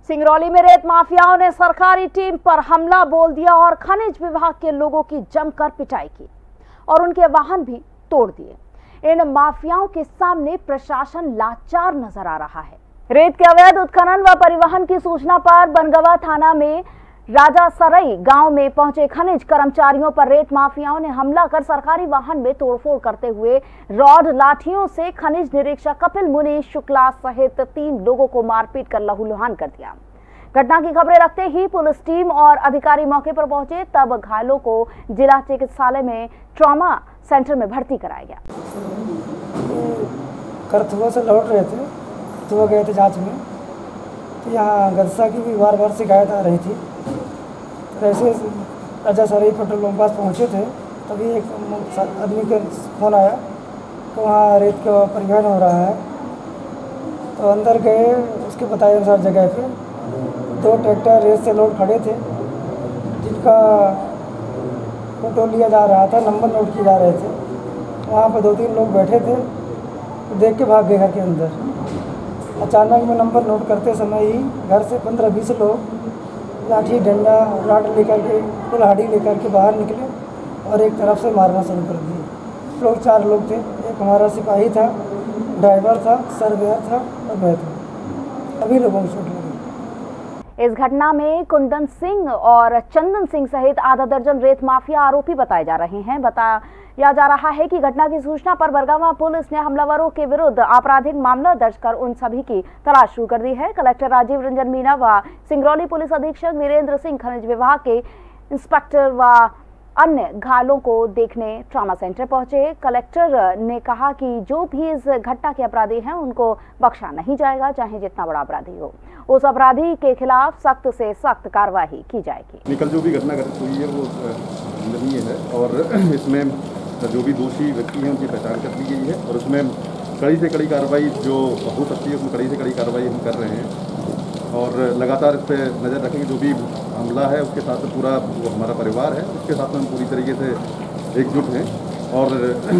सिंगरौली में रेत माफियाओं ने सरकारी टीम पर हमला बोल दिया और खनिज विभाग के लोगों की जमकर पिटाई की और उनके वाहन भी तोड़ दिए। इन माफियाओं के सामने प्रशासन लाचार नजर आ रहा है। रेत के अवैध उत्खनन व परिवहन की सूचना पर बनगवा थाना में राजासरई गांव में पहुंचे खनिज कर्मचारियों पर रेत माफियाओं ने हमला कर सरकारी वाहन में तोड़फोड़ करते हुए रॉड लाठियों से खनिज निरीक्षक कपिल मुनि शुक्ला सहित 3 लोगों को मारपीट कर लहूलुहान कर दिया। घटना की खबरें रखते ही पुलिस टीम और अधिकारी मौके पर पहुंचे, तब घायलों को जिला चिकित्सालय में ट्रॉमा सेंटर में भर्ती कराया गया। करथुआ से लौट रहे थे तो गए थे जांच में, तो यहाँ गदसा की भी बार शिकायत आ रही थी। तो ऐसे राजासरई पेट्रोल पंप पास पहुँचे थे, तभी एक आदमी का फ़ोन आया कि वहाँ रेत का परिवहन हो रहा है। तो अंदर गए, उसके बताए अनुसार जगह पे 2 ट्रैक्टर रेत से लोड खड़े थे, जिनका फोटो लिया जा रहा था, नंबर नोट किए जा रहे थे। वहाँ पर 2-3 लोग बैठे थे, तो देख के भाग गए घर के अंदर। अचानक में नंबर नोट करते समय ही घर से 15-20 लोग लाठी डंडा राड लेकर के कुल्हाड़ी लेकर के बाहर निकले और एक तरफ से मारना शुरू कर दिए। लोग 4 लोग थे, एक हमारा सिपाही था, ड्राइवर था, सर्वेयर था और मैं था। सभी लोगों को चोट लगी। इस घटना में कुंदन सिंह और चंदन सिंह सहित आधा दर्जन रेत माफिया आरोपी बताए जा रहे हैं। बताया जा रहा है कि घटना की सूचना पर बरगामा पुलिस ने हमलावरों के विरुद्ध आपराधिक मामला दर्ज कर उन सभी की तलाश शुरू कर दी है। कलेक्टर राजीव रंजन मीना व सिंगरौली पुलिस अधीक्षक वीरेंद्र सिंह खनिज विभाग के इंस्पेक्टर व अन्य घायलों को देखने ट्रॉमा सेंटर पहुंचे। कलेक्टर ने कहा कि जो भी इस घटना के अपराधी हैं उनको बख्शा नहीं जाएगा, चाहे जितना बड़ा अपराधी हो। उस अपराधी के खिलाफ सख्त से सख्त कार्रवाई की जाएगी। निकल जो भी घटना घटित हुई है वो निंदनीय है और इसमें जो भी दोषी व्यक्ति हैं उनकी पहचान कर ली गई है और उसमें कड़ी से कड़ी कार्रवाई जो हो सकती है उसमें कड़ी से कड़ी कार्रवाई हम कर रहे हैं और लगातार इस पर नज़र रखेंगे। जो भी हमला है उसके साथ पूरा वो हमारा परिवार है, उसके साथ में हम पूरी तरीके से एकजुट हैं और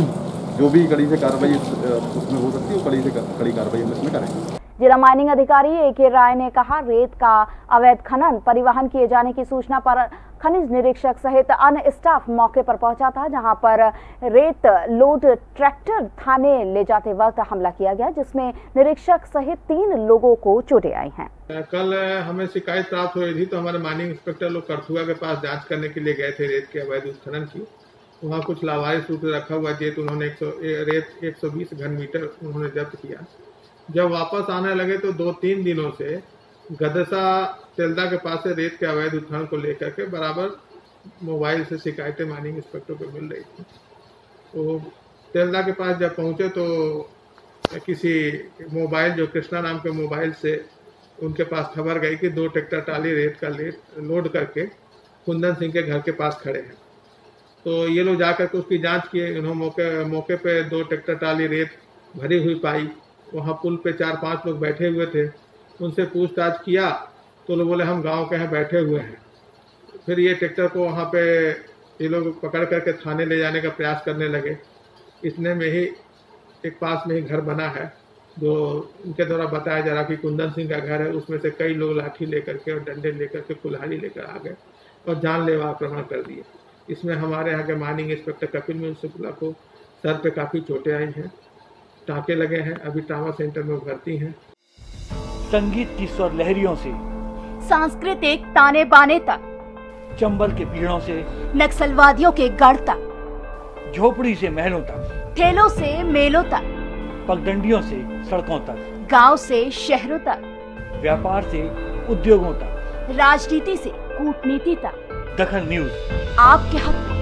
जो भी कड़ी से कार्रवाई उसमें हो सकती है वो कड़ी से कड़ी कार्रवाई हम इसमें करेंगे। जिला माइनिंग अधिकारी ए.के. राय ने कहा, रेत का अवैध खनन परिवहन किए जाने की सूचना पर खनिज निरीक्षक सहित अन्य स्टाफ मौके पर पहुंचा था, जहां पर रेत लोड ट्रैक्टर थाने ले जाते वक्त हमला किया गया, जिसमें निरीक्षक सहित 3 लोगों को चोटें आई हैं। कल हमें शिकायत प्राप्त हुई थी, तो हमारे माइनिंग इंस्पेक्टर लोग करथुआ के पास जांच करने के लिए गए थे रेत के अवैध उत्खनन की। वहाँ कुछ लावारिस रूप से रखा हुआ रेत उन्होंने 120 घन मीटर उन्होंने जब्त किया। जब वापस आने लगे तो 2-3 दिनों से गदसा तेलदा के पास से रेत के अवैध उत्खनन को लेकर के बराबर मोबाइल से शिकायतें माइनिंग इंस्पेक्टर को मिल रही थी। तो तेलदा के पास जब पहुंचे तो किसी मोबाइल जो कृष्णा नाम के मोबाइल से उनके पास खबर गई कि 2 ट्रैक्टर टाली रेत का लोड करके कुंदन सिंह के घर के पास खड़े हैं। तो ये लोग जाकर के उसकी जांच किए। इन्होंने मौके पे 2 ट्रैक्टर टाली रेत भरी हुई पाई। वहाँ पुल पे 4-5 लोग बैठे हुए थे। उनसे पूछताछ किया तो लोग बोले हम गांव के हैं, बैठे हुए हैं। फिर ये ट्रैक्टर को वहाँ पे ये लोग पकड़ करके थाने ले जाने का प्रयास करने लगे। इतने में ही एक पास में ही घर बना है जो उनके द्वारा बताया जा रहा कि कुंदन सिंह का घर है। उसमें से कई लोग लाठी लेकर के और डंडे लेकर के कुल्हाड़ी लेकर आ गए और जानलेवा आक्रमण कर दिए। इसमें हमारे यहाँ के माइनिंग इंस्पेक्टर कपिल मुनि शुक्ला को सर पे काफ़ी चोटें आई हैं, टाँके लगे हैं, अभी ट्रॉमा सेंटर में भर्ती हैं। संगीत की स्वर लहरियों से सांस्कृतिक ताने बाने तक, चंबल के पीड़ों से नक्सलवादियों के गढ़ तक, झोपड़ी से महलों तक, ठेलों से मेलों तक, पगडंडियों से सड़कों तक, गांव से शहरों तक, व्यापार से उद्योगों तक, राजनीति से कूटनीति तक, दखल न्यूज आपके हक में।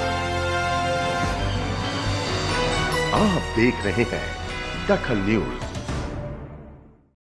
आप देख रहे हैं दखल न्यूज।